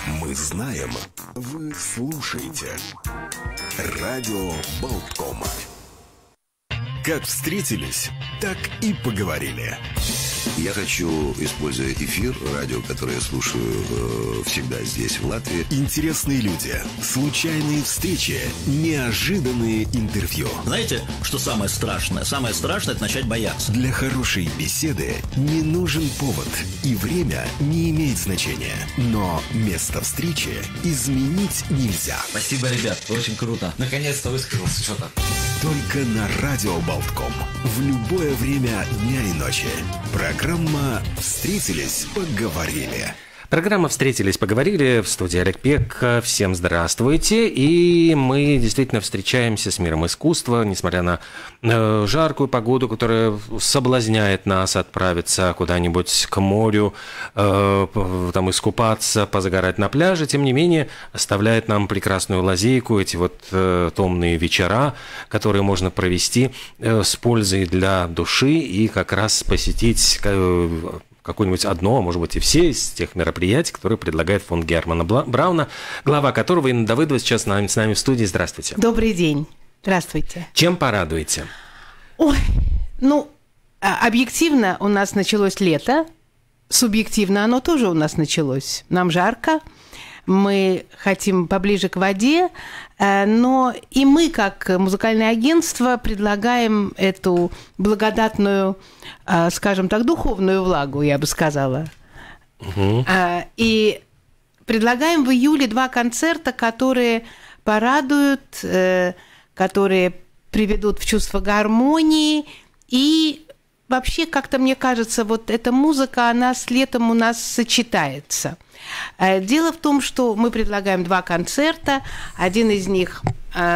Мы знаем, вы слушаете. Радио Болтком. Как встретились, так и поговорили. Я хочу, используя эфир, радио, которое я слушаю всегда здесь, в Латвии. Интересные люди, случайные встречи, неожиданные интервью. Знаете, что самое страшное? Самое страшное – это начать бояться. Для хорошей беседы не нужен повод, и время не имеет значения. Но место встречи изменить нельзя. Спасибо, ребят, очень круто. Наконец-то высказался что-то. Только на Радио Болтком. В любое время дня и ночи. Программа «Встретились, поговорили». Программа «Встретились, поговорили». В студии Олег Пек. Всем здравствуйте. И мы действительно встречаемся с миром искусства, несмотря на жаркую погоду, которая соблазняет нас отправиться куда-нибудь к морю, там искупаться, позагорать на пляже. Тем не менее, оставляет нам прекрасную лазейку, эти вот томные вечера, которые можно провести с пользой для души и как раз посетить какое-нибудь одно, а может быть и все из тех мероприятий, которые предлагает фонд Германа Брауна, глава которого Инна Давыдова сейчас с нами в студии. Здравствуйте. Добрый день. Здравствуйте. Чем порадуете? Ой, объективно у нас началось лето, субъективно оно тоже у нас началось. Нам жарко, мы хотим поближе к воде, но и мы, как музыкальное агентство, предлагаем эту благодатную, скажем так, духовную влагу, я бы сказала. Угу. И предлагаем в июле 2 концерта, которые порадуют, которые приведут в чувство гармонии. И вообще, как-то мне кажется, вот эта музыка, она с летом у нас сочетается. Дело в том, что мы предлагаем 2 концерта. Один из них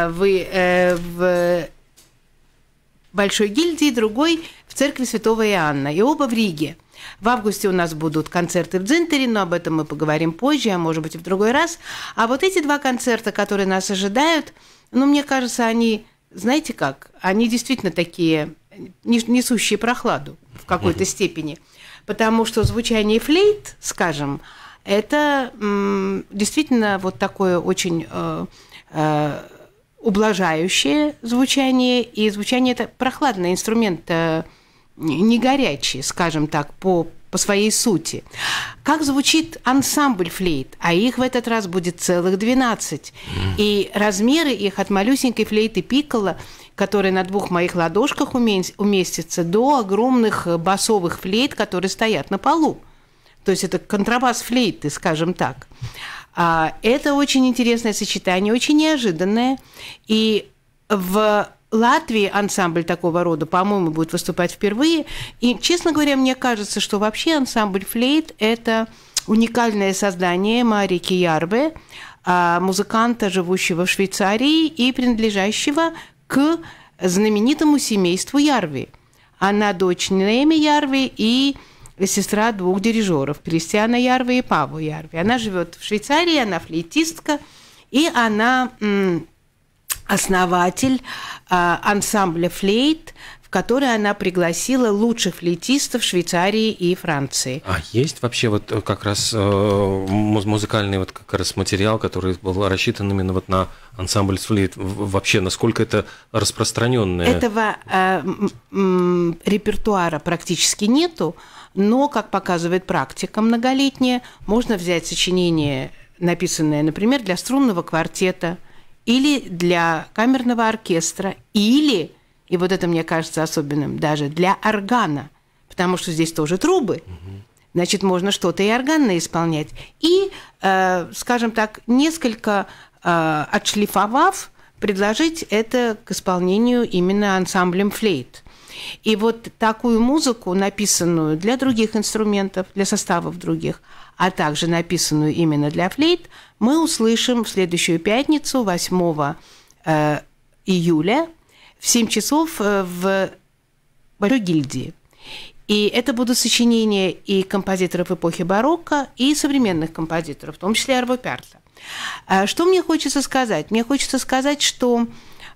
в Большой гильдии, другой в церкви Святого Иоанна. И оба в Риге. В августе у нас будут концерты в Дзинтере, но об этом мы поговорим позже, а может быть и в другой раз. А вот эти 2 концерта, которые нас ожидают, мне кажется, они, знаете как, они действительно такие, несущие прохладу в какой-то степени. Потому что звучание флейт, скажем, это действительно вот такое очень ублажающее звучание, и звучание это прохладный инструмент, не горячий, скажем так, по своей сути. Как звучит ансамбль флейт, а их в этот раз будет целых 12. И размеры их от малюсенькой флейты пикколо, которая на 2 моих ладошках уместится, до огромных басовых флейт, которые стоят на полу. То есть это контрабас флейты, скажем так. Это очень интересное сочетание, очень неожиданное. И в Латвии ансамбль такого рода, по-моему, будет выступать впервые. И, честно говоря, мне кажется, что вообще ансамбль флейт – это уникальное создание Марики Ярве, музыканта, живущего в Швейцарии и принадлежащего к знаменитому семейству Ярви. Она дочь Нееми Ярви и сестра 2 дирижеров, Кристиана Ярви и Павла Ярви. Она живет в Швейцарии, она флейтистка, и она основатель ансамбля флейт, в который она пригласила лучших флейтистов Швейцарии и Франции. А есть вообще вот как раз музыкальный вот как раз материал, который был рассчитан именно вот на ансамбль флейт? Вообще, насколько это распространенное? Этого репертуара практически нету, но, как показывает практика многолетняя, можно взять сочинение, написанное, например, для струнного квартета или для камерного оркестра, или, и вот это мне кажется особенным, даже для органа, потому что здесь тоже трубы. Значит, можно что-то и органно исполнять. И, скажем так, несколько отшлифовав, предложить это к исполнению именно ансамблем флейт. И вот такую музыку, написанную для других инструментов, для составов других, а также написанную именно для флейт, мы услышим в следующую пятницу, 8 июля, в 7 часов в Большой гильдии. И это будут сочинения и композиторов эпохи барокко, и современных композиторов, в том числе Арво Пярта. Что мне хочется сказать? Мне хочется сказать, что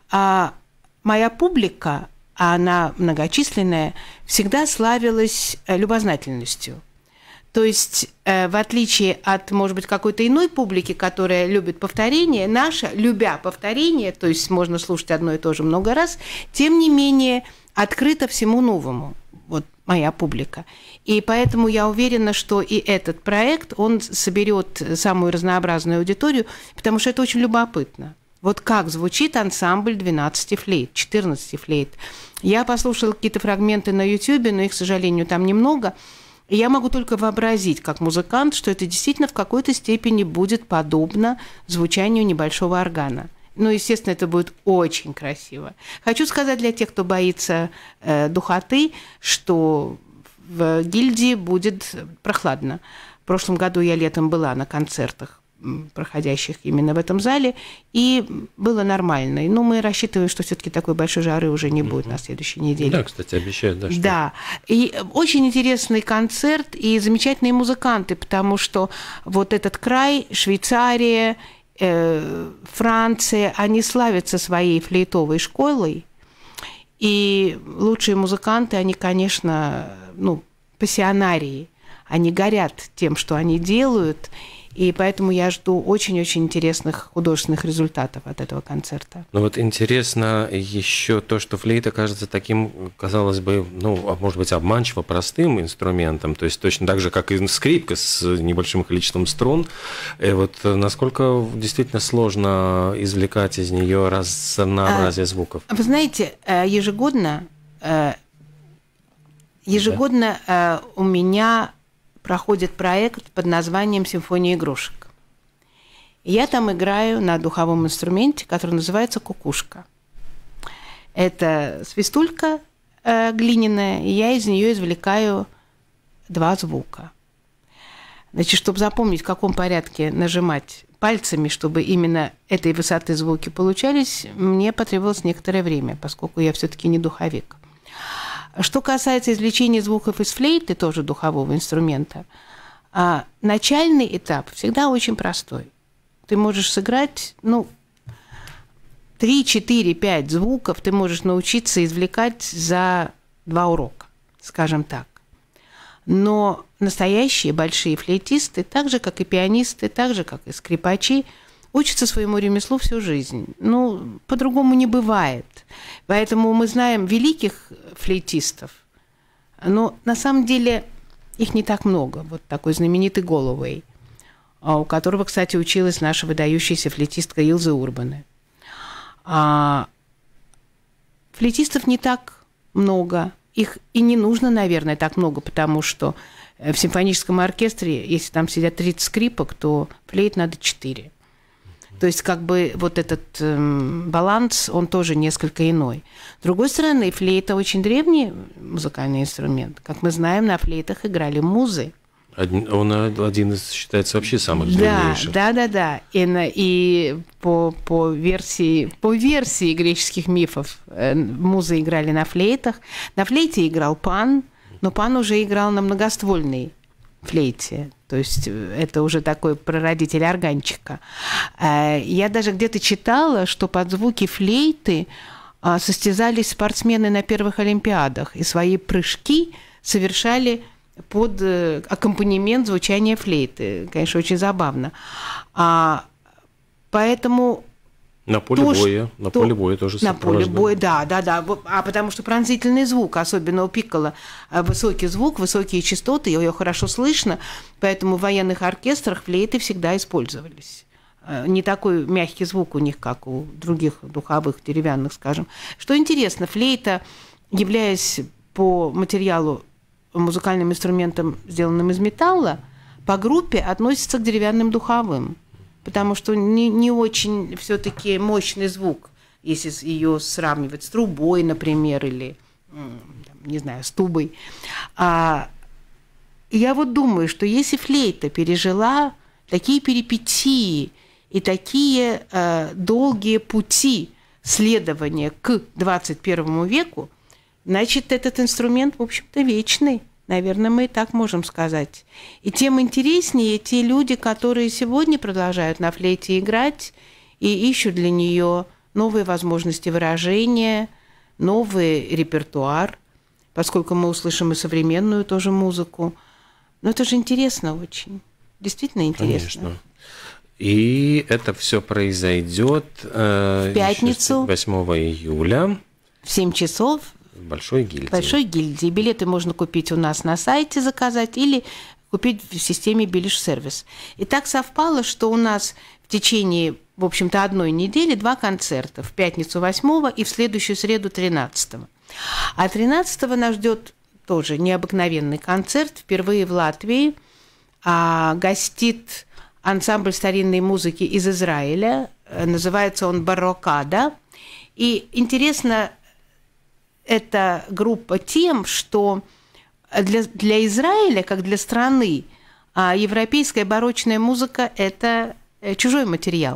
моя публика, а она многочисленная, всегда славилась любознательностью. То есть, в отличие от, может быть, какой-то иной публики, которая любит повторение, наша, любя повторение, то есть можно слушать одно и то же много раз, тем не менее открыта всему новому. Вот моя публика. И поэтому я уверена, что и этот проект, он соберет самую разнообразную аудиторию, потому что это очень любопытно. Вот как звучит ансамбль 12 флейт, 14 флейт. Я послушала какие-то фрагменты на YouTube, но их, к сожалению, там немного. И я могу только вообразить, как музыкант, что это действительно в какой-то степени будет подобно звучанию небольшого органа. Ну, естественно, это будет очень красиво. Хочу сказать для тех, кто боится духоты, что в гильдии будет прохладно. В прошлом году я летом была на концертах, проходящих именно в этом зале, и было нормально. Но мы рассчитываем, что все-таки такой большой жары уже не будет на следующей неделе. Да, кстати, обещают. Да, что... да. И очень интересный концерт и замечательные музыканты, потому что вот этот край, Швейцария, Франция, они славятся своей флейтовой школой. И лучшие музыканты, они, конечно, пассионарии. Они горят тем, что они делают. И поэтому я жду очень-очень интересных художественных результатов от этого концерта. Ну вот интересно еще то, что флейта кажется таким, казалось бы, может быть, обманчиво простым инструментом, то есть точно так же, как и скрипка с небольшим количеством струн. И вот насколько действительно сложно извлекать из нее разнообразие звуков? Вы знаете, ежегодно у меня проходит проект под названием «Симфония игрушек». Я там играю на духовом инструменте, который называется кукушка. Это свистулька глиняная, и я из нее извлекаю 2 звука. Значит, чтобы запомнить, в каком порядке нажимать пальцами, чтобы именно этой высоты звуки получались, мне потребовалось некоторое время, поскольку я все-таки не духовик. Что касается извлечения звуков из флейты, тоже духового инструмента, начальный этап всегда очень простой. Ты можешь сыграть, 3, 4, 5 звуков ты можешь научиться извлекать за 2 урока, скажем так. Но настоящие большие флейтисты, так же, как и пианисты, так же, как и скрипачи, учатся своему ремеслу всю жизнь. По-другому не бывает. Поэтому мы знаем великих флейтистов, но на самом деле их не так много. Вот такой знаменитый Голлоуэй, у которого, кстати, училась наша выдающаяся флейтистка Илза Урбане. Флейтистов не так много. Их и не нужно, наверное, так много, потому что в симфоническом оркестре, если там сидят 30 скрипок, то флейт надо 4. То есть вот этот баланс, он тоже несколько иной. С другой стороны, флейта очень древний музыкальный инструмент. Как мы знаем, на флейтах играли музы. Он один из, считается, вообще самых древнейших. Да. И по версии греческих мифов музы играли на флейтах. На флейте играл Пан, но Пан уже играл на многоствольной флейте. То есть это уже такой прародитель органчика. Я даже где-то читала, что под звуки флейты состязались спортсмены на первых Олимпиадах, и свои прыжки совершали под аккомпанемент звучания флейты. Конечно, очень забавно. Поэтому... На поле боя тоже. На поле боя, да. Потому что пронзительный звук, особенно у пикколо, высокий звук, высокие частоты, ее хорошо слышно, поэтому в военных оркестрах флейты всегда использовались. Не такой мягкий звук у них, как у других духовых, деревянных, скажем. Что интересно, флейта, являясь по материалу музыкальным инструментом, сделанным из металла, по группе относится к деревянным духовым. Потому что не очень все-таки мощный звук, если ее сравнивать с трубой, например, или, не знаю, с тубой. Я вот думаю, что если флейта пережила такие перипетии и такие долгие пути следования к 21 веку, значит, этот инструмент, в общем-то, вечный. Наверное, мы и так можем сказать. И тем интереснее те люди, которые сегодня продолжают на флейте играть и ищут для нее новые возможности выражения, новый репертуар, поскольку мы услышим и современную тоже музыку. Но это же интересно очень. Действительно интересно. Конечно. И это все произойдет в пятницу 8 июля в 7 часов в Большой гильдии. Большой гильдии. Билеты можно купить у нас на сайте, заказать, или купить в системе Билиш-сервис. И так совпало, что у нас в течение, в общем-то, одной недели 2 концерта. В пятницу 8 и в следующую среду 13. А 13 нас ждет тоже необыкновенный концерт. Впервые в Латвии гостит ансамбль старинной музыки из Израиля. Называется он «Барокада». И интересно эта группа тем, что для Израиля, как для страны, европейская барочная музыка – это чужой материал.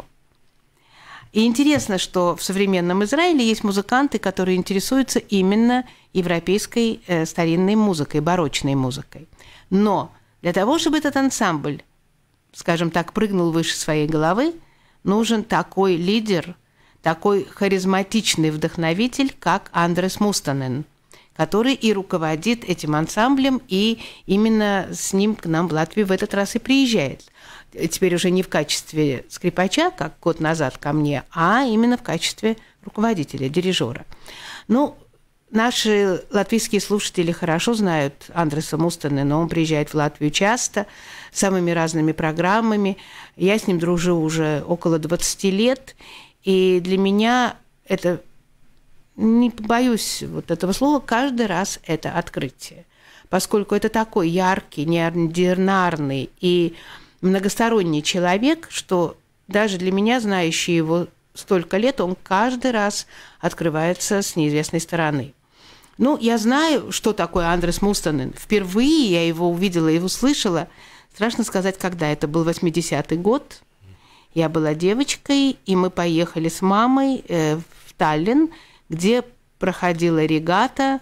И интересно, что в современном Израиле есть музыканты, которые интересуются именно европейской старинной музыкой, барочной музыкой. Но для того, чтобы этот ансамбль, скажем так, прыгнул выше своей головы, нужен такой лидер, такой харизматичный вдохновитель, как Андрес Мустонен, который и руководит этим ансамблем, и именно с ним к нам в Латвию в этот раз и приезжает. Теперь уже не в качестве скрипача, как год назад ко мне, а именно в качестве руководителя, дирижера. Ну, наши латвийские слушатели хорошо знают Андреса Мустонена, он приезжает в Латвию часто, с самыми разными программами. Я с ним дружу уже около 20 лет, и для меня это, не побоюсь вот этого слова, каждый раз это открытие. Поскольку это такой яркий, неординарный и многосторонний человек, что даже для меня, знающий его столько лет, он каждый раз открывается с неизвестной стороны. Ну, я знаю, что такое Андрес Мустонен. Впервые я его увидела и услышала. Страшно сказать, когда. Это был 80-й год. Я была девочкой, и мы поехали с мамой в Таллин, где проходила регата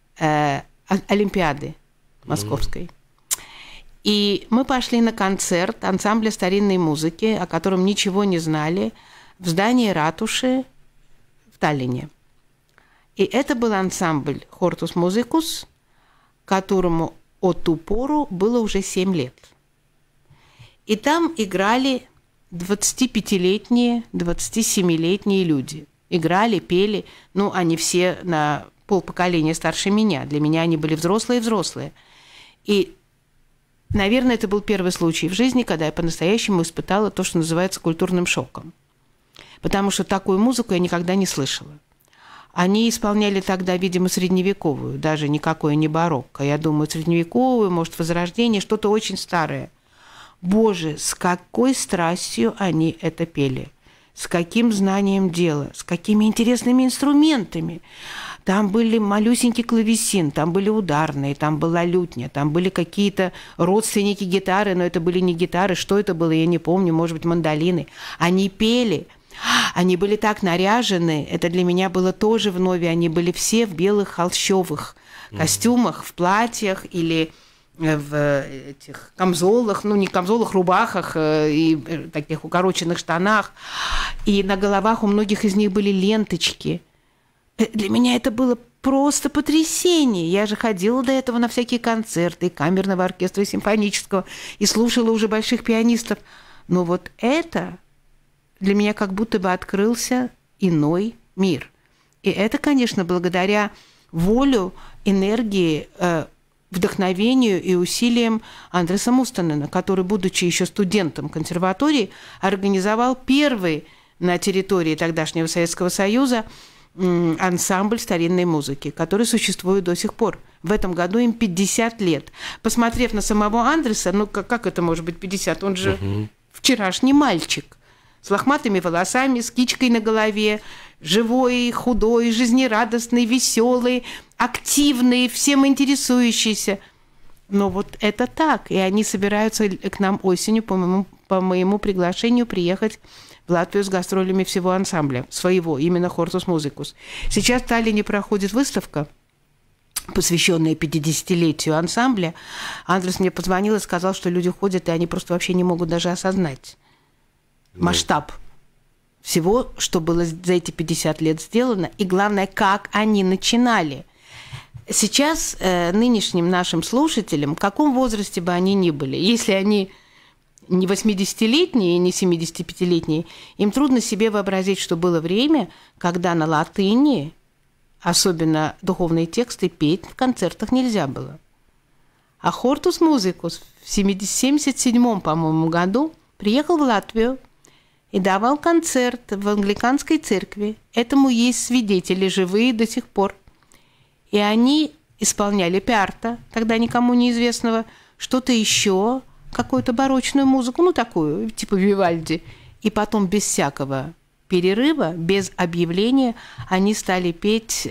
Олимпиады московской. И мы пошли на концерт ансамбля старинной музыки, о котором ничего не знали, в здании ратуши в Таллине. И это был ансамбль «Хортус Музикус», которому от ту пору было уже 7 лет. И там играли 25-летние, 27-летние люди. Играли, пели, ну, они все на полпоколения старше меня. Для меня они были взрослые. И, наверное, это был первый случай в жизни, когда я по-настоящему испытала то, что называется культурным шоком. Потому что такую музыку я никогда не слышала. Они исполняли тогда, видимо, средневековую, даже никакое не барокко. Я думаю, средневековую, может, возрождение, что-то очень старое. Боже, с какой страстью они это пели, с каким знанием дела, с какими интересными инструментами. Там были малюсенький клавесин, там были ударные, там была лютня, там были какие-то родственники гитары, но это были не гитары, что это было, я не помню, может быть, мандолины. Они пели, они были так наряжены, это для меня было тоже вновь, они были все в белых холщовых костюмах, в платьях или в этих камзолах, ну не камзолах, рубахах и таких укороченных штанах. И на головах у многих из них были ленточки. Для меня это было просто потрясение. Я же ходила до этого на всякие концерты и камерного оркестра, и симфонического, и слушала уже больших пианистов. Но вот это для меня как будто бы открылся иной мир. И это, конечно, благодаря волю, энергии, вдохновению и усилиям Андреса Мустонена, который, будучи еще студентом консерватории, организовал первый на территории тогдашнего Советского Союза ансамбль старинной музыки, который существует до сих пор. В этом году им 50 лет. Посмотрев на самого Андреса, ну как это может быть 50? Он же вчерашний мальчик с лохматыми волосами, с кичкой на голове, живой, худой, жизнерадостный, веселый, активный, всем интересующийся. Но вот это так. И они собираются к нам осенью, по моему приглашению, приехать в Латвию с гастролями всего ансамбля, своего, именно «Хортус Музикус». Сейчас в Таллине проходит выставка, посвященная 50-летию ансамбля. Андрес мне позвонил и сказал, что люди ходят, и они просто вообще не могут даже осознать масштаб всего, что было за эти 50 лет сделано, и главное, как они начинали. Сейчас нынешним нашим слушателям, в каком возрасте бы они ни были, если они не 80-летние и не 75-летние, им трудно себе вообразить, что было время, когда на латыни, особенно духовные тексты, петь в концертах нельзя было. А Хортус Музикус в 1977, по-моему, году приехал в Латвию и давал концерт в англиканской церкви. Этому есть свидетели, живые до сих пор. И они исполняли пиарта, тогда никому неизвестного, что-то еще, какую-то барочную музыку, ну, такую, типа Вивальди. И потом без всякого перерыва, без объявления, они стали петь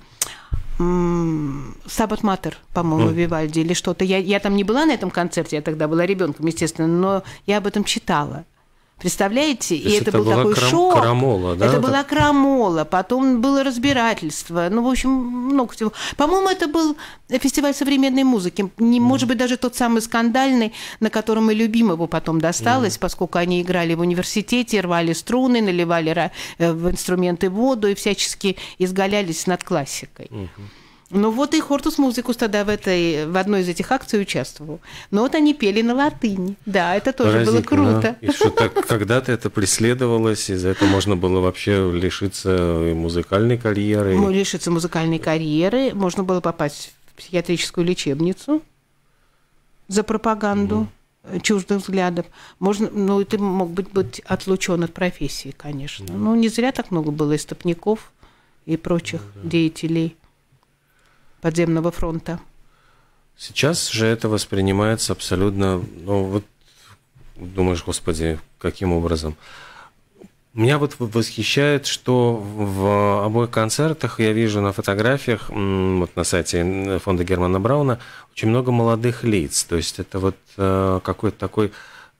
«Стабат Матер», по-моему, Вивальди или что-то. Я там не была на этом концерте, я тогда была ребенком, естественно, но я об этом читала. Представляете? И это был такой шок. Крамола, да? Это была крамола, потом было разбирательство. Ну, в общем, много всего. По-моему, это был фестиваль современной музыки. Может быть, даже тот самый скандальный, на котором и Любимову потом досталось, поскольку они играли в университете, рвали струны, наливали в инструменты воду и всячески изгалялись над классикой. Ну вот и Хортус Музикус тогда в одной из этих акций участвовал. Но вот они пели на латыни. Да, это тоже было круто. И что так когда-то это преследовалось, и за это можно было вообще лишиться музыкальной карьеры. Лишиться музыкальной карьеры. Можно было попасть в психиатрическую лечебницу за пропаганду чуждых взглядов. Ну, ты мог быть отлучен от профессии, конечно. Ну, не зря так много было истопников и прочих деятелей подземного фронта. Сейчас же это воспринимается абсолютно... Ну, вот думаешь, господи, каким образом? Меня вот восхищает, что в обоих концертах я вижу на фотографиях, вот на сайте фонда Германа Брауна, очень много молодых лиц. То есть это вот какой-то такой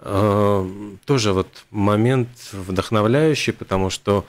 тоже вот момент вдохновляющий, потому что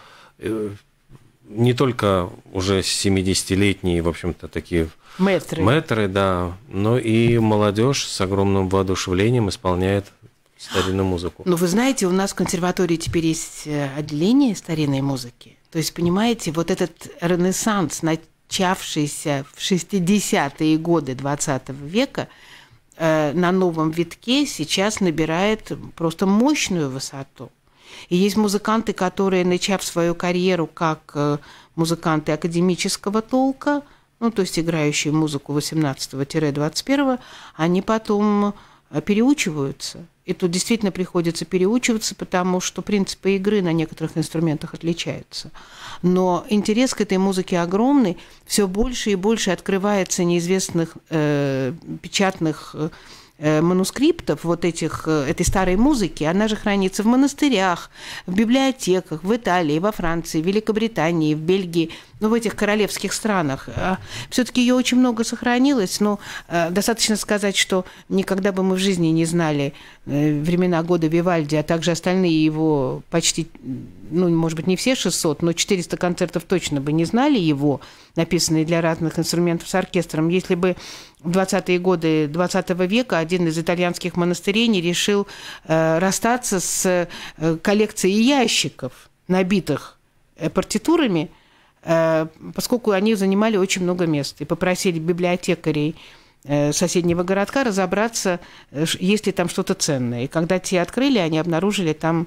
не только уже 70-летние, в общем-то, такие мэтры, да, но и молодежь с огромным воодушевлением исполняет старинную музыку. Ну, вы знаете, у нас в консерватории теперь есть отделение старинной музыки. То есть, понимаете, вот этот ренессанс, начавшийся в 60-е годы 20 века, на новом витке сейчас набирает просто мощную высоту. И есть музыканты, которые, начав свою карьеру как музыканты академического толка, ну, то есть играющие музыку 18-21, они потом переучиваются. И тут действительно приходится переучиваться, потому что принципы игры на некоторых инструментах отличаются. Но интерес к этой музыке огромный. Все больше и больше открывается неизвестных печатных манускриптов вот этой старой музыки. Она же хранится в монастырях, в библиотеках, в Италии, во Франции, в Великобритании, в Бельгии, ну, в этих королевских странах. Все-таки ее очень много сохранилось, но достаточно сказать, что никогда бы мы в жизни не знали времена года Вивальди, а также остальные его почти, ну, может быть, не все 600, но 400 концертов точно бы не знали его, написанные для разных инструментов с оркестром, если бы в 20-е годы 20 века один из итальянских монастырей не решил расстаться с коллекцией ящиков, набитых партитурами, поскольку они занимали очень много места, и попросили библиотекарей соседнего городка разобраться, есть ли там что-то ценное. И когда те открыли, они обнаружили там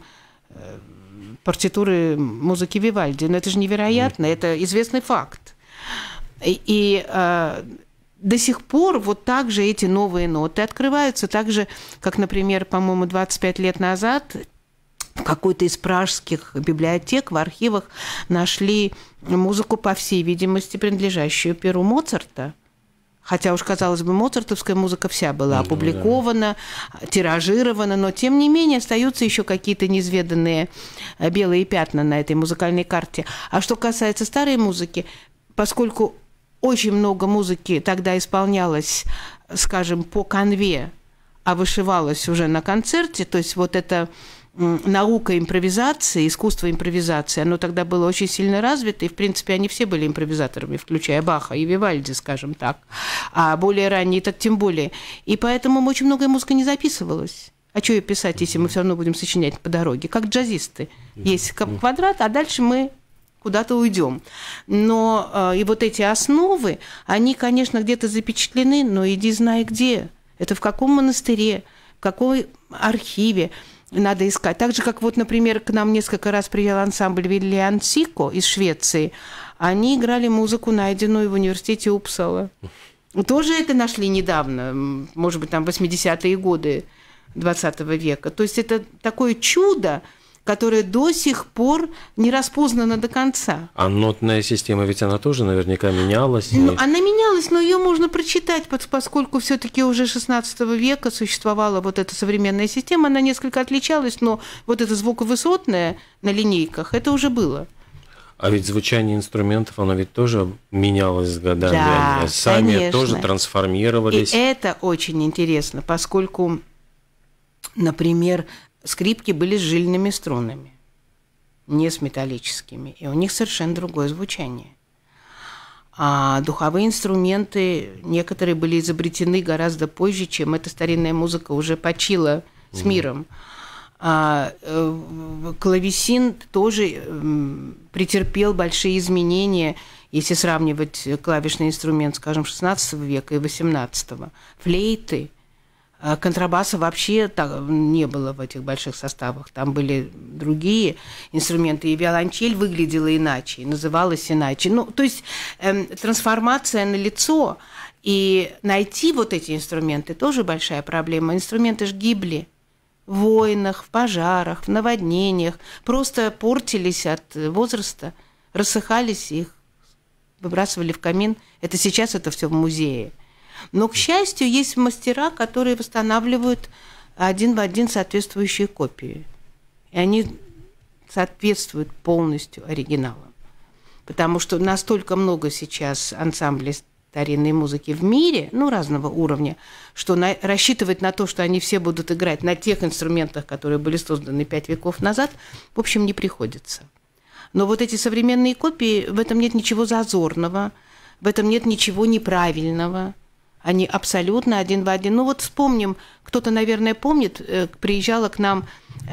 партитуры музыки Вивальди. Но это же невероятно, это известный факт. И до сих пор вот так же эти новые ноты открываются, так же, как, например, по-моему, 25 лет назад в какой-то из пражских библиотек, в архивах нашли музыку, по всей видимости, принадлежащую перу Моцарта. Хотя уж, казалось бы, моцартовская музыка вся была опубликована, тиражирована, но, тем не менее, остаются еще какие-то неизведанные белые пятна на этой музыкальной карте. А что касается старой музыки, поскольку очень много музыки тогда исполнялось, скажем, по канве, а вышивалось уже на концерте, то есть вот это наука импровизации, искусство импровизации, оно тогда было очень сильно развито, и, в принципе, они все были импровизаторами, включая Баха и Вивальди, скажем так, а более ранние так тем более. И поэтому очень многое музыка не записывалась. А что ее писать, если мы все равно будем сочинять по дороге? Как джазисты. Есть квадрат, а дальше мы куда-то уйдем. Но и вот эти основы, они, конечно, где-то запечатлены, но иди знай где. Это в каком монастыре, в какой архиве надо искать. Так же, как вот, например, к нам несколько раз приезжал ансамбль Виллиан Сико из Швеции. Они играли музыку, найденную в университете Упсала. Тоже это нашли недавно, может быть, там 80-е годы 20 века. То есть это такое чудо, которое до сих пор не распознано до конца. А нотная система, ведь она тоже наверняка менялась. Она менялась, но ее можно прочитать, поскольку все-таки уже 16 века существовала вот эта современная система, она несколько отличалась, но вот это звуковысотное на линейках, это уже было. А ведь звучание инструментов, оно ведь тоже менялось с годами. Да, они сами конечно. тоже трансформировались. И это очень интересно, поскольку, например, скрипки были с жильными струнами, не с металлическими, и у них совершенно другое звучание. А духовые инструменты, некоторые были изобретены гораздо позже, чем эта старинная музыка уже почила с миром. Клавесин тоже претерпел большие изменения, если сравнивать клавишный инструмент, скажем, XVI века и XVIII. Флейты, контрабаса вообще не было в этих больших составах. Там были другие инструменты, и виолончель выглядела иначе, и называлась иначе. Ну, то есть трансформация налицо, и найти вот эти инструменты тоже большая проблема. Инструменты же гибли в войнах, в пожарах, в наводнениях, просто портились от возраста, рассыхались, их выбрасывали в камин. Это сейчас это все в музее. Но, к счастью, есть мастера, которые восстанавливают один в один соответствующие копии. И они соответствуют полностью оригиналам. Потому что настолько много сейчас ансамблей старинной музыки в мире, ну, разного уровня, что рассчитывать на то, что они все будут играть на тех инструментах, которые были созданы 5 веков назад, в общем, не приходится. Но вот эти современные копии, в этом нет ничего зазорного, в этом нет ничего неправильного. Они абсолютно один в один. Ну вот вспомним, кто-то, наверное, помнит, приезжала к нам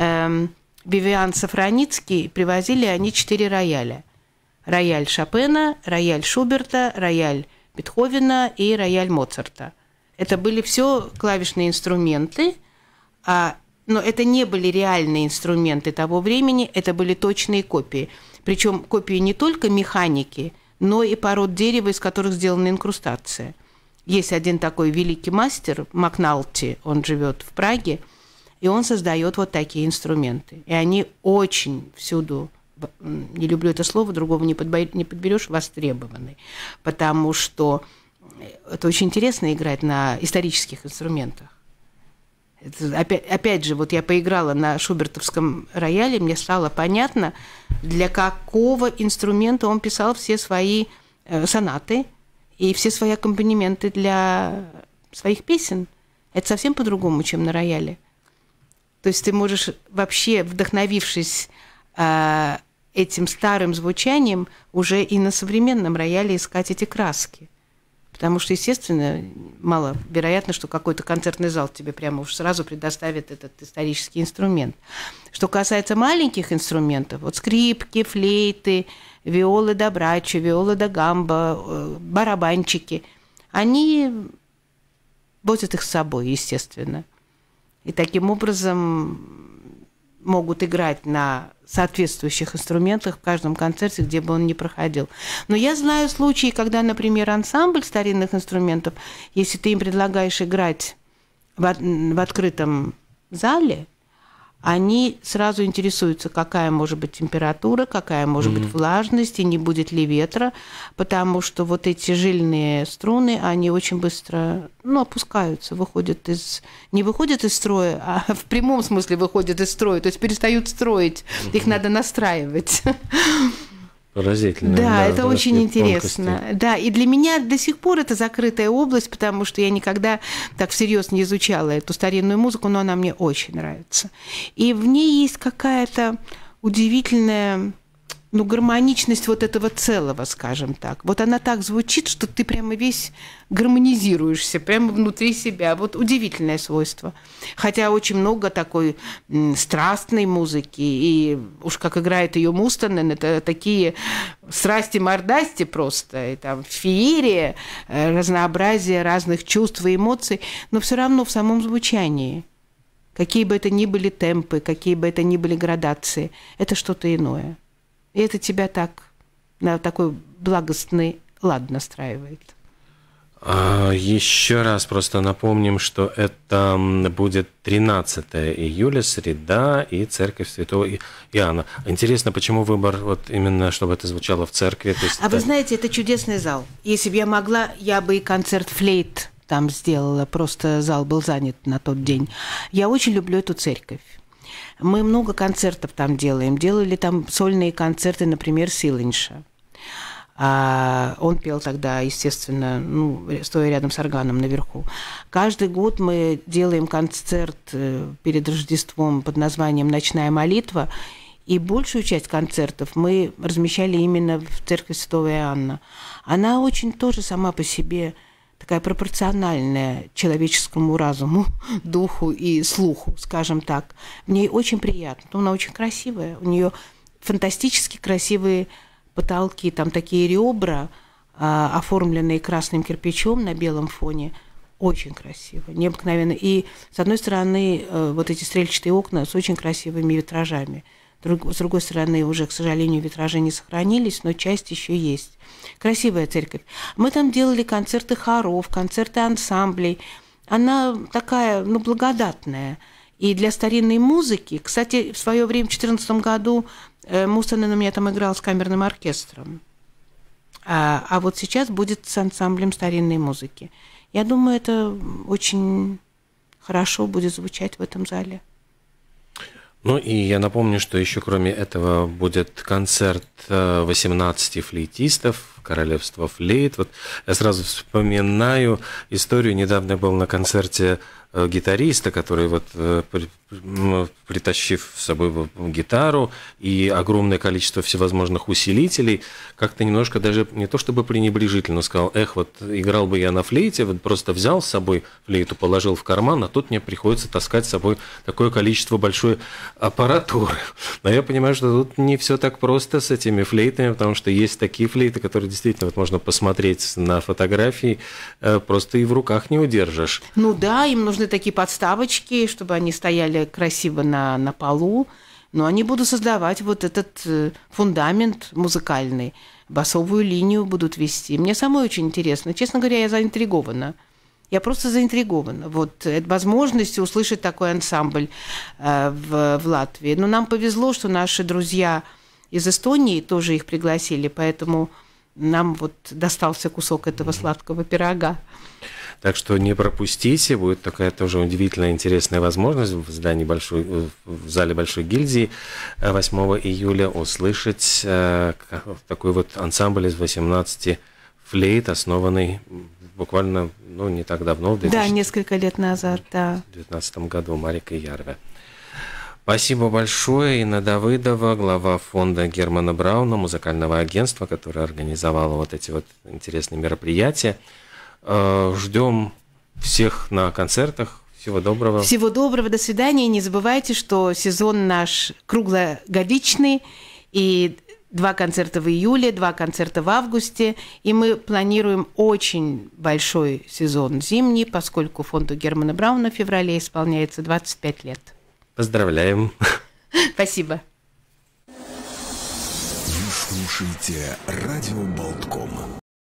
Вивиан Сафраницкий, привозили они 4 рояля. Рояль Шопена, рояль Шуберта, рояль Бетховена и рояль Моцарта. Это были все клавишные инструменты, но это не были реальные инструменты того времени, это были точные копии. Причем копии не только механики, но и пород дерева, из которых сделана инкрустация. Есть один такой великий мастер, Макналти, он живет в Праге, и он создает вот такие инструменты. И они очень всюду, не люблю это слово, другого не подберешь, востребованы. Потому что это очень интересно играть на исторических инструментах. Это, опять же, вот я поиграла на шубертовском рояле, мне стало понятно, для какого инструмента он писал все свои сонаты и все свои аккомпанементы для своих песен. Это совсем по-другому, чем на рояле. То есть ты можешь вообще, вдохновившись этим старым звучанием, уже и на современном рояле искать эти краски. Потому что, естественно, маловероятно, что какой-то концертный зал тебе прямо уж сразу предоставит этот исторический инструмент. Что касается маленьких инструментов, вот скрипки, флейты, виолы да браччо, виолы да гамбо, барабанчики, они возят их с собой, естественно. И таким образом могут играть на соответствующих инструментах в каждом концерте, где бы он ни проходил. Но я знаю случаи, когда, например, ансамбль старинных инструментов, если ты им предлагаешь играть в открытом зале, они сразу интересуются, какая может быть температура, какая может быть влажность, и не будет ли ветра, потому что вот эти жильные струны, они очень быстро, опускаются, не выходят из строя, а в прямом смысле выходят из строя, то есть перестают строить, их надо настраивать. Поразительно. Да, это очень интересно. Тонкости. Да, и для меня до сих пор это закрытая область, потому что я никогда так всерьез не изучала эту старинную музыку, но она мне очень нравится. И в ней есть какая-то удивительная гармоничность вот этого целого, скажем так. Вот она так звучит, что ты прямо весь гармонизируешься, прямо внутри себя. Вот удивительное свойство. Хотя очень много такой страстной музыки, и уж как играет ее Мустонен, это такие страсти-мордасти просто, и там феерия, разнообразие разных чувств и эмоций, но все равно в самом звучании. Какие бы это ни были темпы, какие бы это ни были градации, это что-то иное. И это тебя так, на такой благостный лад настраивает. Еще раз просто напомним, что это будет 13 июля, среда, и церковь Святого Иоанна. Интересно, почему выбор вот именно, чтобы это звучало в церкви? То есть вы знаете, это чудесный зал. Если бы я могла, я бы и концерт флейт там сделала, просто зал был занят на тот день. Я очень люблю эту церковь. Мы много концертов там делаем. Делали там сольные концерты, например, Силинша. Он пел тогда, естественно, стоя рядом с органом наверху. Каждый год мы делаем концерт перед Рождеством под названием «Ночная молитва», и большую часть концертов мы размещали именно в церкви Святого Иоанна. Она очень тоже сама по себе такая пропорциональная человеческому разуму, духу и слуху, скажем так. В ней очень приятно. Она очень красивая. У нее фантастически красивые потолки, там такие ребра, оформленные красным кирпичом на белом фоне. Очень красиво, необыкновенно. И, с одной стороны, вот эти стрельчатые окна с очень красивыми витражами. С другой стороны, уже, к сожалению, витражи не сохранились, но часть еще есть. Красивая церковь. Мы там делали концерты хоров, концерты ансамблей. Она такая, благодатная. И для старинной музыки, кстати, в свое время, в 2014 году, Мустонен у меня там играл с камерным оркестром. А вот сейчас будет с ансамблем старинной музыки. Я думаю, это очень хорошо будет звучать в этом зале. И я напомню, что еще кроме этого будет концерт 18 флейтистов, Королевство флейт. Вот я сразу вспоминаю историю. Недавно был на концерте гитариста, который притащив с собой гитару и огромное количество всевозможных усилителей, как-то немножко даже не то чтобы пренебрежительно сказал: играл бы я на флейте, просто взял с собой флейту, положил в карман, а тут мне приходится таскать с собой такое количество большой аппаратуры. Но я понимаю, что тут не все так просто с этими флейтами, потому что есть такие флейты, которые действительно можно посмотреть на фотографии, просто и в руках не удержишь. Да, им нужны такие подставочки, чтобы они стояли красиво на полу, но они будут создавать вот этот фундамент музыкальный, басовую линию будут вести. Мне самой очень интересно. Честно говоря, я заинтригована. Я просто заинтригована. Возможностью услышать такой ансамбль в Латвии. Но нам повезло, что наши друзья из Эстонии тоже их пригласили, поэтому нам достался кусок этого сладкого пирога. Так что не пропустите, будет такая тоже удивительная, интересная возможность в в зале Большой гильдии 8 июля услышать такой ансамбль из 18 флейт, основанный буквально не так давно, в несколько лет назад, 2019 году, Марикой Ярве. Спасибо большое. Инна Давыдова, глава фонда Германа Брауна, музыкального агентства, которое организовало эти интересные мероприятия. Ждем всех на концертах. Всего доброго. Всего доброго, до свидания. И не забывайте, что сезон наш круглогодичный, и 2 концерта в июле, 2 концерта в августе, и мы планируем очень большой сезон зимний, поскольку фонду Германа Брауна в феврале исполняется 25 лет. Поздравляем. Спасибо. Вы слушаете радио Болтком.